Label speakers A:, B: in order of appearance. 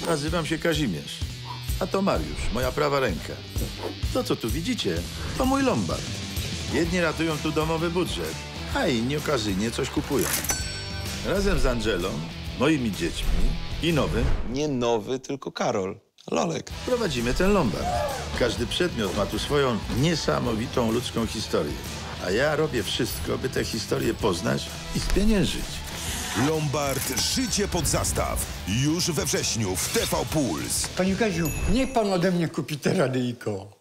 A: Nazywam się Kazimierz, a to Mariusz, moja prawa ręka. To, co tu widzicie, to mój lombard. Jedni ratują tu domowy budżet, a inni okazyjnie coś kupują. Razem z Angelą, moimi dziećmi i nowym
B: Nie nowy, tylko Karol. Lolek.
A: prowadzimy ten lombard. Każdy przedmiot ma tu swoją niesamowitą ludzką historię. A ja robię wszystko, by tę historię poznać i spieniężyć.
C: Lombard Życie pod zastaw. Już we wrześniu w TV Puls.
D: Panie Kaziu, niech pan ode mnie kupi te radyjko.